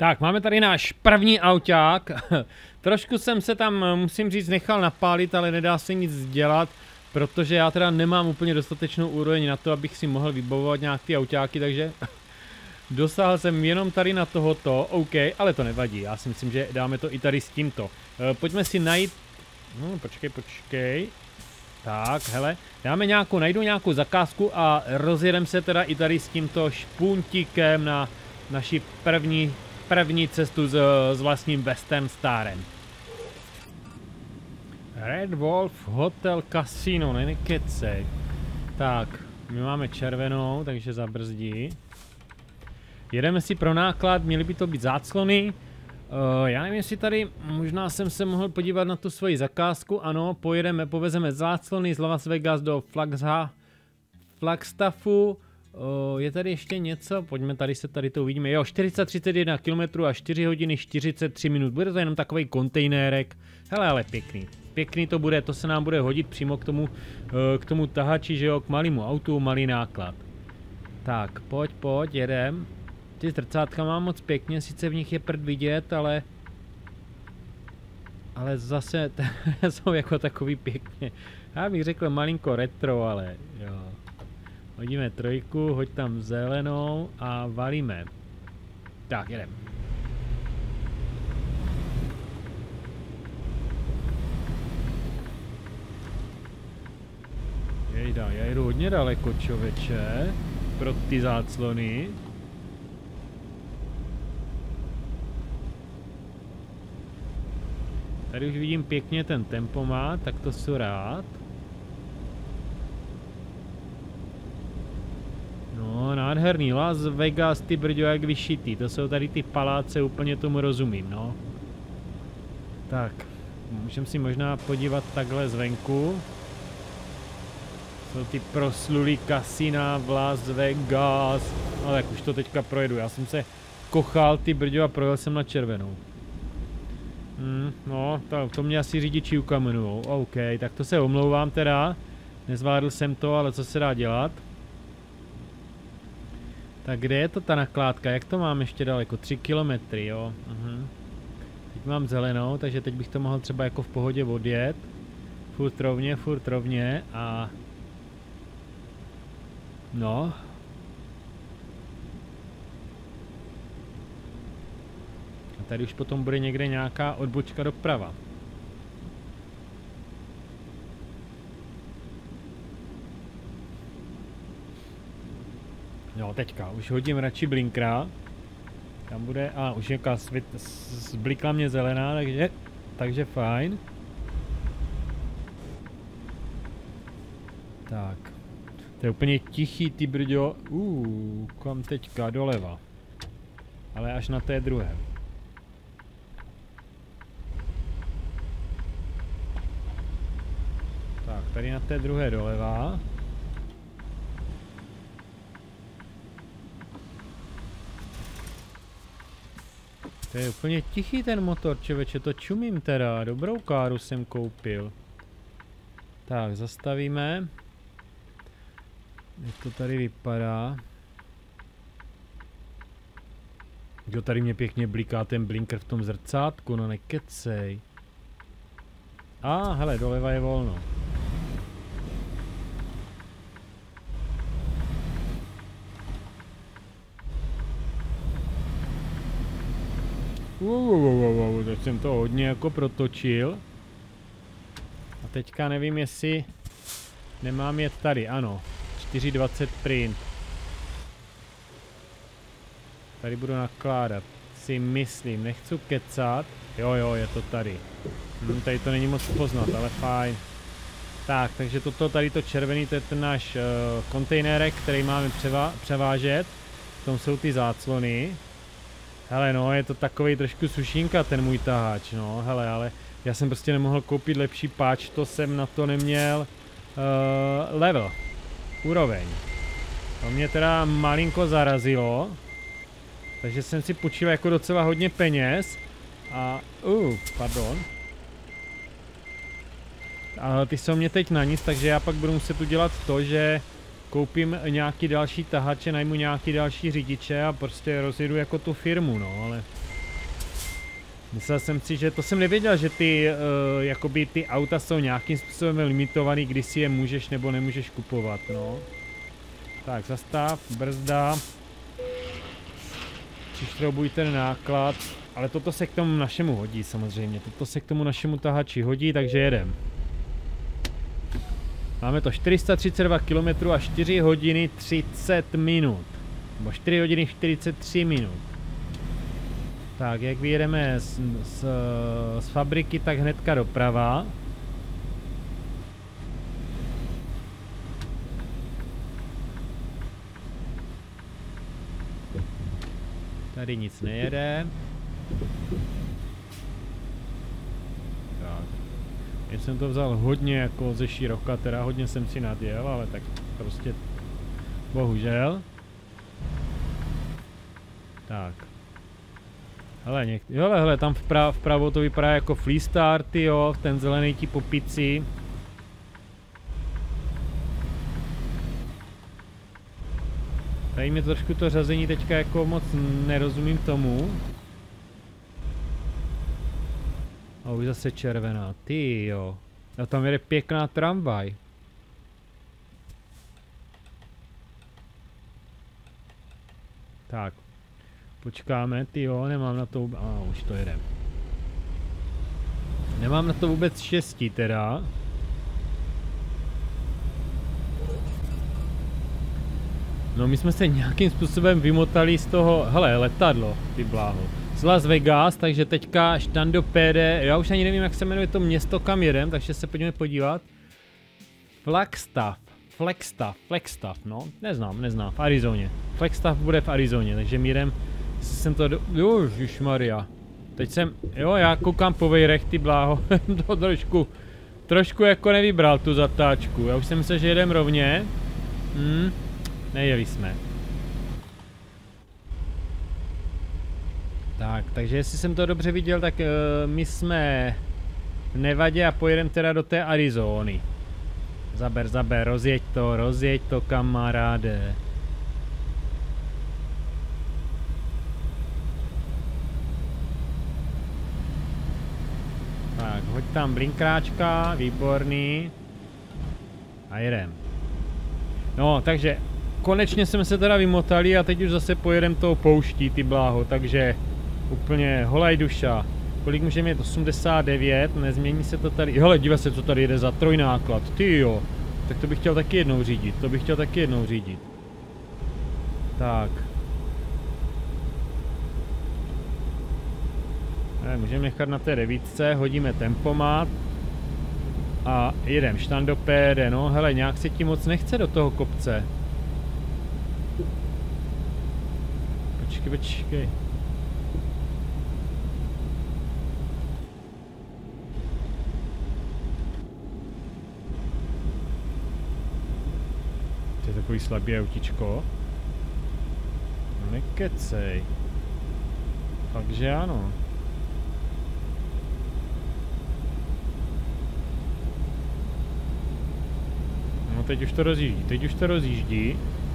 Tak, máme tady náš první auták. Trošku jsem se tam, musím říct, nechal napálit, ale nedá se nic dělat, protože já teda nemám úplně dostatečnou úroveň na to, abych si mohl vybavovat nějak ty autáky, takže dosáhl jsem jenom tady na tohoto, OK, ale to nevadí, já si myslím, že dáme to i tady s tímto. Pojďme si najít, počkej. Tak, hele, najdu nějakou zakázku a rozjedeme se teda i tady s tímto špuntíkem na naši první cestu s vlastním Western Starem. Red Wolf Hotel Casino, nekecej. Tak, my máme červenou, takže zabrzdí. Jedeme si pro náklad, měly by to být záclony. Já nevím, jestli tady, možná jsem se mohl podívat na tu svoji zakázku, ano, povezeme záclony z Las Vegas do Flagstaffu. Je tady ještě něco, pojďme tady to uvidíme, jo, 431 km a 4 hodiny 43 minut, bude to jenom takový kontejnerek, hele, ale pěkný to bude, to se nám bude hodit přímo k tomu tahači, že jo, k malému autu, malý náklad. Tak, pojď, jedem. Ty zrcátka mám moc pěkně, sice v nich je prd vidět, ale zase jsou jako takový pěkně, já bych řekl malinko retro, ale jo. Hodíme trojku, hoď tam zelenou a valíme. Tak, jedem. Jejda, já jedu hodně daleko, člověče, pro ty záclony. Tady už vidím pěkně ten tempomat, tak to jsem rád. No, nádherný, Las Vegas, ty brďo, jak vyšitý, to jsou tady ty paláce, úplně tomu rozumím, no. Tak, můžeme si možná podívat takhle zvenku. Jsou ty proslulý kasina v Las Vegas, ale tak už to teďka projedu, já jsem se kochal, ty brďo, a projel jsem na červenou. No, to mě asi řidiči ukamenujou, OK, tak to se omlouvám teda, nezvládl jsem to, ale co se dá dělat. Tak kde je to ta nakládka, jak to mám ještě daleko, 3 kilometry, jo, Teď mám zelenou, takže teď bych to mohl třeba jako v pohodě odjet. Furt rovně a... No. A tady už potom bude někde nějaká odbočka doprava. Jo, teďka, už hodím radši blinkra. Tam bude, už jaká zblikla mě zelená, takže fajn. Tak. To je úplně tichý, ty brďo. Kam teďka, doleva. Ale až na té druhé. Tak, tady na té druhé doleva. To je úplně tichý ten motor, člověče, to čumím teda, dobrou káru jsem koupil. Tak, zastavíme. Jak to tady vypadá. Jo, tady mě pěkně bliká ten blinker v tom zrcátku, no nekecej. Hele, doleva je volno. Tak jsem to hodně jako protočil. A teďka nevím, jestli nemám jet tady, ano. 4,20 print. Tady budu nakládat. Si myslím, nechci kecat. Jo, je to tady. Tady to není moc poznat, ale fajn. Tak, takže tady to červený, to je ten náš kontejnerek, který máme převážet. V tom jsou ty záclony. Hele, no, je to takovej trošku sušínka, ten můj taháč, no, hele, ale já jsem prostě nemohl koupit lepší páč, to jsem na to neměl level, úroveň. To mě teda malinko zarazilo, takže jsem si půjčil jako docela hodně peněz a, pardon. A ty jsou mě teď na nic, takže já pak budu muset udělat to, že koupím nějaký další tahače, najmu nějaký další řidiče a prostě rozjedu jako tu firmu, no, ale Myslel jsem si, že to jsem nevěděl, že ty, jakoby ty auta jsou nějakým způsobem limitovaný, kdy si je můžeš nebo nemůžeš kupovat, no. Tak, zastav, brzda. Přišroubuj ten náklad, ale toto se k tomu našemu hodí samozřejmě, toto se k tomu našemu tahači hodí, takže jedem. Máme to 432 km a 4 hodiny 30 minut, nebo 4 hodiny 43 minut. Tak, jak vyjedeme z fabriky, tak hnedka doprava. Tady nic nejede. Tak. Já jsem to vzal hodně jako ze široka, teda hodně jsem si nadjel, ale tak prostě bohužel. Tak. Hele, tam vpravo to vypadá jako Freestart, jo, ten zelený ti po pici. Tady mi trošku to řazení teďka jako moc nerozumím tomu. A už zase červená, ty jo. A tam jede pěkná tramvaj. Tak. Počkáme, ty jo, nemám na to, už to jede. Nemám na to vůbec štěstí teda. No my jsme se nějakým způsobem vymotali z toho, hele, letadlo, ty bláho. Z Las Vegas, takže teďka Štando Pede, já už ani nevím, jak se jmenuje to město, kam jedem, takže se pojďme podívat. Flagstaff, no, neznám, v Arizoně. Flagstaff bude v Arizoně, takže mířem, jsem to, ježišmarja. Teď jsem, jo, já koukám po vejrech, ty bláho, to trošku jako nevybral tu zatáčku, já už jsem myslel, že jedem rovně. Nejeli jsme. Tak, takže jestli jsem to dobře viděl, tak my jsme v Nevadě a pojedeme teda do té Arizony. Zaber, rozjeď to, kamaráde. Tak, hoď tam blinkráčka, výborný. A jedem. No, takže konečně jsme se teda vymotali a teď už zase pojedem tou pouští, ty bláho, takže úplně holaj duša. Kolik můžeme mít? 89, nezmění se to tady. Hele, dívej se, co tady jede za trojnáklad, ty jo. Tak to bych chtěl taky jednou řídit, Tak. Můžeme nechat na té 9, hodíme tempomat. A jedem, Štando Pede, no hele, nějak se ti moc nechce do toho kopce. Počkej. To je takový slabý autičko. No nekecej. Fakt, že ano. No teď už to rozjíždí,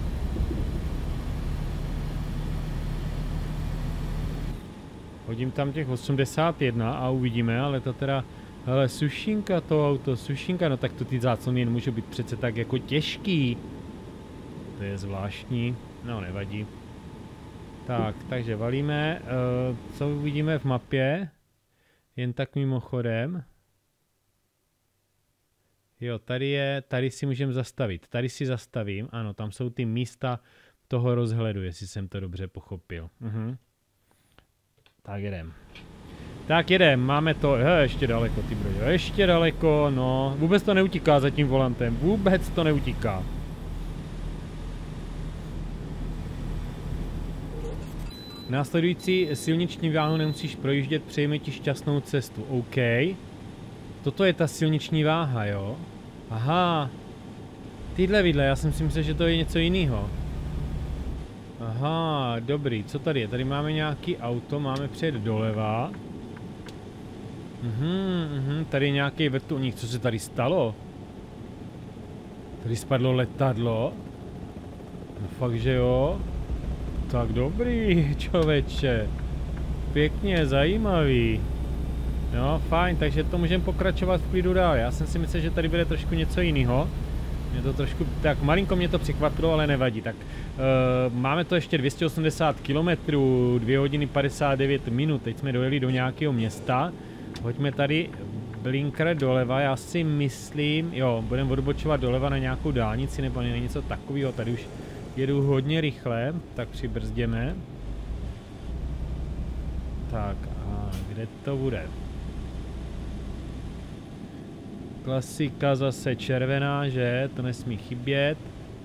Hodím tam těch 81 a uvidíme, ale to teda, hele, sušinka to auto, no tak to ty záclony nemůžou být přece tak jako těžký. To je zvláštní, no nevadí. Tak, takže valíme, co uvidíme v mapě, jen tak mimochodem. Jo, tady si můžeme zastavit, tady si zastavím, ano, tam jsou ty místa toho rozhledu, jestli jsem to dobře pochopil. Tak jedem, máme to, ještě daleko, ty broďo, ještě daleko, no, vůbec to neutíká za tím volantem, vůbec to neutíká. Následující silniční váhu nemusíš projíždět, přejeme ti šťastnou cestu, OK. Toto je ta silniční váha, jo? Aha. Tyhle vidle, já jsem si myslel, že to je něco jiného. Aha, dobrý, co tady je? Tady máme nějaký auto, máme přejet doleva. Tady je nějaký vrtulník, co se tady stalo? Tady spadlo letadlo. No fakt, že jo? Tak dobrý, člověče. Pěkně zajímavý. No, fajn, takže to můžeme pokračovat v klidu dál. Já jsem si myslel, že tady bude trošku něco jiného. Mě to trošku, tak malinko mě to překvapilo, ale nevadí. Tak máme to ještě 280 km, 2 hodiny 59 minut. Teď jsme dojeli do nějakého města. Hoďme tady blinker doleva, já si myslím, jo, budeme odbočovat doleva na nějakou dálnici nebo něco takového. Tady už jedu hodně rychle, tak přibrzděme. Tak a kde to bude? Klasika zase červená, že? To nesmí chybět.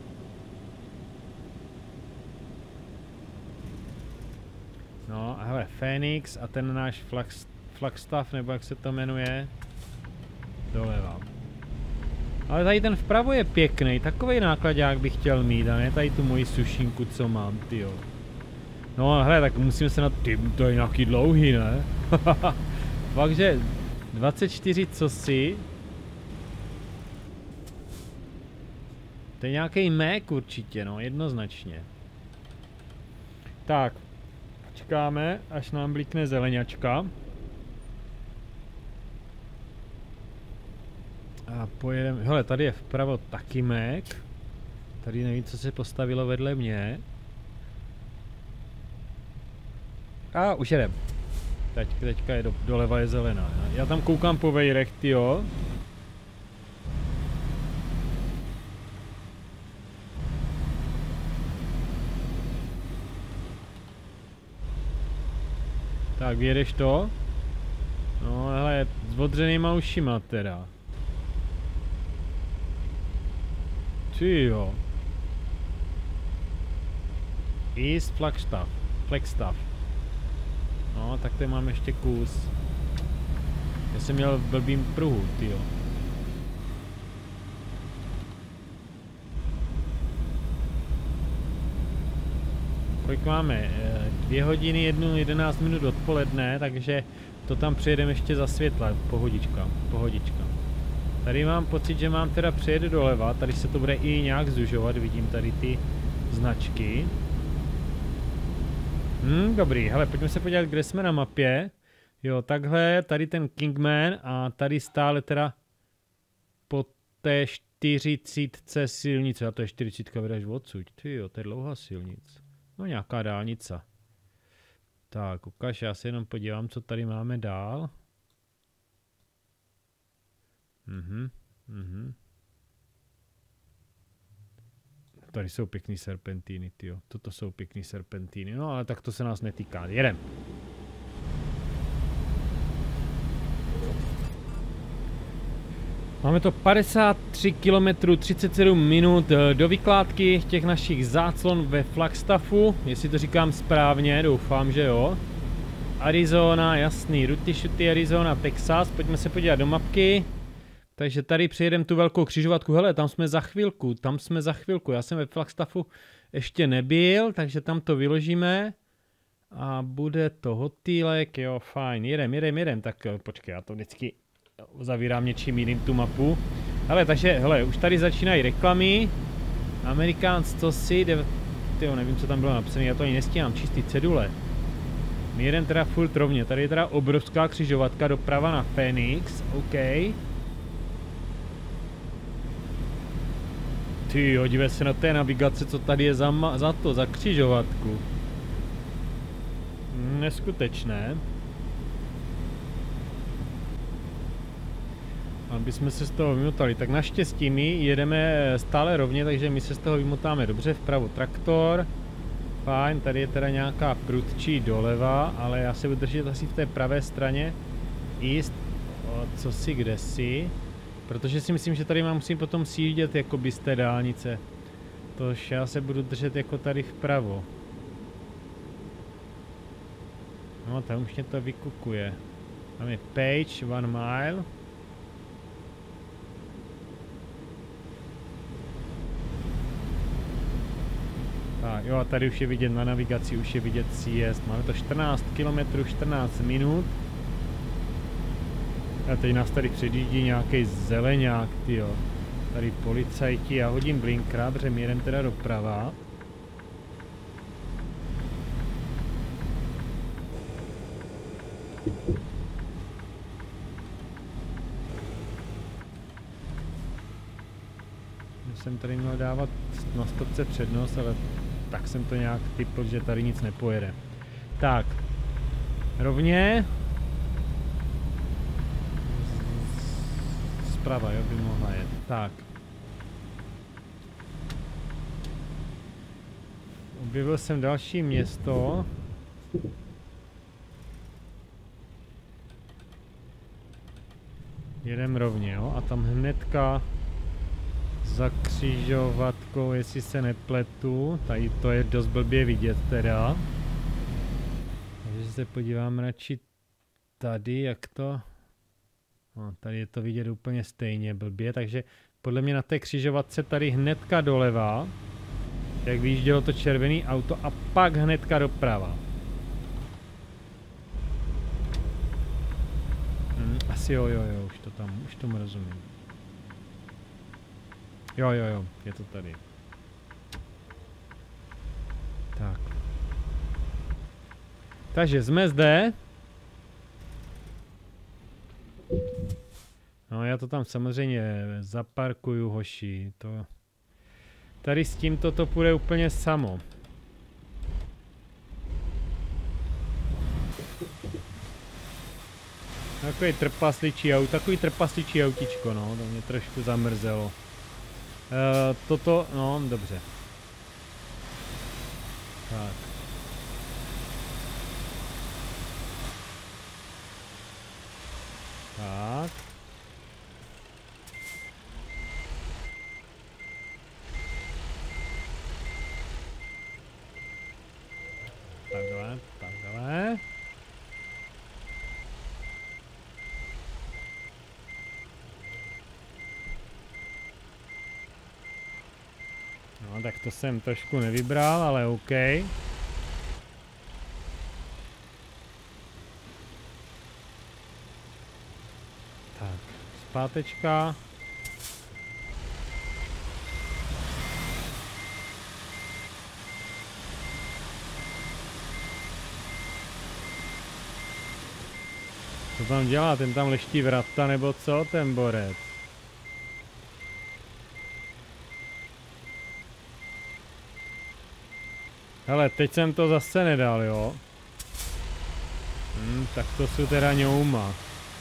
No a hele, Phoenix a ten náš Flagstaff, nebo jak se to jmenuje, doleva. Ale tady ten vpravo je pěkný, takovej nákladák bych chtěl mít, a ne tady tu moji sušinku, co mám, tyjo. No a hele, tak musíme se na... Ty, to je nějaký dlouhý, ne? Fakt, že 24 cosi. To je nějaký Mac určitě, no, jednoznačně. Tak, čekáme, až nám blikne zeleňačka. A pojedeme, hele, tady je vpravo taky Mac. Tady nevím, co se postavilo vedle mě. A už jedem. Teďka je doleva je zelená. Já tam koukám po vejrech, tyjo. Tak, vyjedeš to? No, hele, s odřenýma ušima teda. Tyjo. East Flagstaff. No, tak tady mám ještě kus. Já jsem měl v blbým pruhu, tyjo. Kolik máme? 2 hodiny, 11 minut odpoledne, takže to tam přejedeme ještě za světla. Pohodička. Tady mám pocit, že mám teda přejede doleva, tady se to bude i nějak zužovat, vidím tady ty značky. Dobrý, hele, pojďme se podívat, kde jsme na mapě. Jo, takhle, tady ten Kingman a tady stále teda po té 40 silnice, a to je 40 vydáš odsud, tyjo, to je dlouhá silnice. No nějaká dálnice. Tak, ukaž, já se jenom podívám, co tady máme dál. Tady jsou pěkný serpentíny, tyjo. Toto jsou pěkný serpentíny, no ale tak to se nás netýká. Jedem. Máme to 53 km 37 minut do vykládky těch našich záclon ve Flagstaffu, jestli to říkám správně, doufám, že jo. Arizona, jasný, Ruty Shooty, Arizona, Texas, pojďme se podívat do mapky. Takže tady přejedeme tu velkou křižovatku, hele, tam jsme za chvilku, já jsem ve Flagstaffu ještě nebyl, takže tam to vyložíme. A bude to hotýlek, jo, fajn, jedem, tak počkej, já to vždycky zavírám něčím jiným tu mapu. Hele, takže, hele, už tady začínají reklamy. Americans, co si, tyjo, nevím, co tam bylo napsané, já to ani nestíhám, čistý cedule. My jedeme teda furt rovně, tady je teda obrovská křižovatka doprava na Phoenix, OK. Tyjo, dívej se na té navigace, co tady je za křižovatku. Neskutečné. Aby jsme se z toho vymotali. Tak naštěstí my jedeme stále rovně, takže my se z toho vymotáme dobře. Vpravo traktor. Fajn, tady je teda nějaká prudčí doleva, ale já se budu držet asi v té pravé straně. East, co si, kde si. Protože si myslím, že tady musím potom sjíždět jakoby z té dálnice. Tož já se budu držet jako tady vpravo. No, tam už mě to vykukuje. Tam je Page, 1 mile. Tak jo, a tady už je vidět na navigaci, už je vidět CS. Máme to 14 km, 14 minut. A teď nás tady předjíždí nějaký zeleňák, tyjo. Tady policajti, já hodím blinkra, protože my jedeme teda doprava. jsem tady měl dávat na stopce přednost, ale tak jsem to nějak typl, že tady nic nepojede. Tak, rovně. Zprava, jo, by mohla jet. Tak. Objevil jsem další město. Jedem rovně, jo, a tam hnedka za křižovatkou, jestli se nepletu, tady to je dost blbě vidět teda. Takže se podíváme radši tady, jak to... No, tady je to vidět úplně stejně blbě, takže podle mě na té křižovatce tady hnedka doleva, jak vyjíždělo to červené auto a pak hnedka doprava. Asi jo, už to tam, už tomu rozumím. Jo, je to tady. Tak. Takže jsme zde. No já to tam samozřejmě zaparkuju, hoši, to... Tady s tímto to půjde úplně samo. Takový trpasličí autičko, no, to mě trošku zamrzelo. Toto, no, dobře. Tak. Tak. Takhle. No, tak to jsem trošku nevybral, ale OK. Tak, zpátečka. Co tam dělá? Ten tam leští vrata nebo co, ten borec? Hele, teď jsem to zase nedal, jo? Tak to jsou teda ňouma.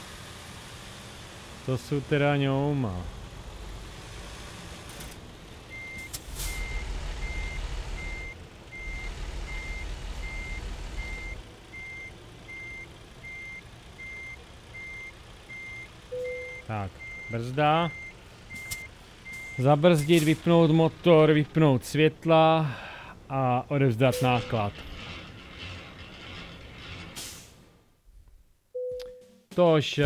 Tak, brzda. Zabrzdit, vypnout motor, vypnout světla a odevzdat náklad. Tož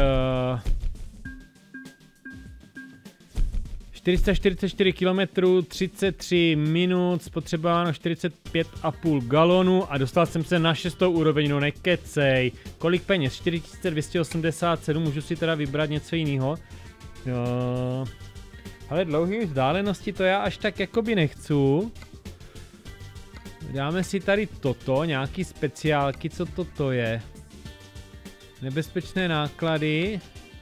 444 km, 33 minut, spotřebováno 45,5 galonu a dostal jsem se na 6. úroveň, no nekecej. Kolik peněz? 4287, můžu si teda vybrat něco jiného. Ale dlouhé vzdálenosti to já až tak jakoby nechci. Dáme si tady toto, nějaký speciálky, co toto je? Nebezpečné náklady.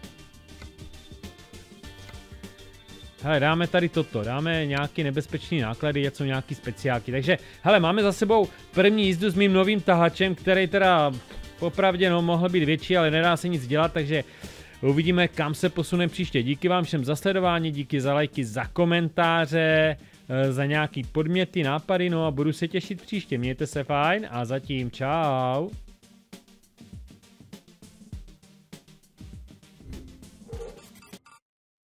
Hele, dáme tady toto, dáme nějaký nebezpečný náklady, něco nějaký speciálky. Takže, hele, máme za sebou první jízdu s mým novým tahačem, který teda popravdě no, mohl být větší, ale nedá se nic dělat, takže uvidíme, kam se posune příště. Díky vám všem za sledování, díky za lajky, za komentáře, za nějaký podměty, nápady, no a budu se těšit příště. Mějte se fajn a zatím čau.